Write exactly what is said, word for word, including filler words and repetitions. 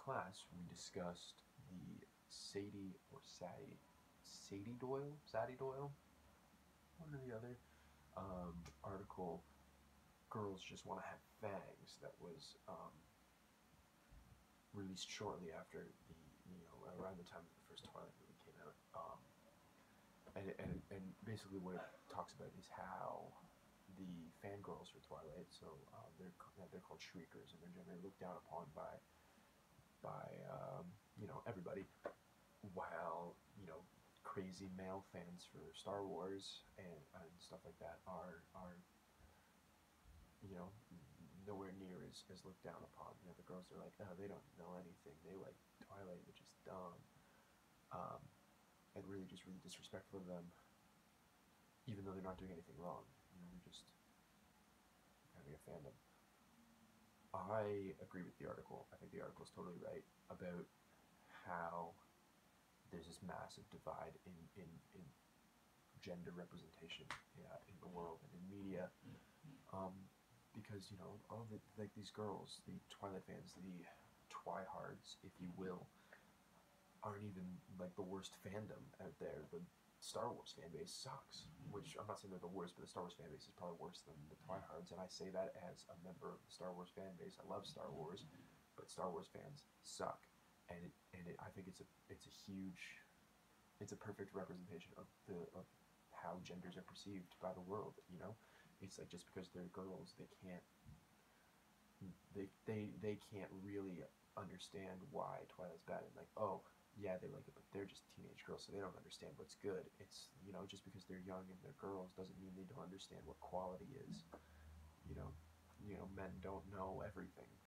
class, we discussed the Sadie or Sadie, Sadie Doyle, Sadie Doyle, one or the other, um, article, Girls Just Want to Have Fangs, that was um, released shortly after the, you know, around the time that the first Twilight movie came out. Um, and, and, and basically what it talks about is how the fangirls for Twilight, so uh, they're, they're called shriekers, and they're generally looked down upon by by um, you know, everybody, while you know, crazy male fans for Star Wars and, and stuff like that are are you know, nowhere near as, as looked down upon. You know, the girls are like, oh, they don't know anything. They like Twilight, which is dumb, um, and really just really disrespectful of them, even though they're not doing anything wrong. You know, they're just having a fandom. I agree with the article. I think the article is totally right about how there's this massive divide in, in, in gender representation, yeah, in the world and in media, um, because you know all the like these girls, the Twilight fans, the Twihards, if you will, aren't even like the worst fandom out there. The Star Wars fan base sucks, which I'm not saying they're the worst, but the Star Wars fan base is probably worse than the Twihards, and I say that as a member of the Star Wars fan base. I love Star Wars, but Star Wars fans suck, and it, and it, I think it's a it's a huge, it's a perfect representation of the of how genders are perceived by the world. You know, it's like just because they're girls, they can't they they they can't really understand why Twilight's bad, and like, oh yeah, they like it, but they're just teenage girls, so they don't understand what's good. It's, you know, just because they're young and they're girls doesn't mean they don't understand what quality is. You know, you know, men don't know everything.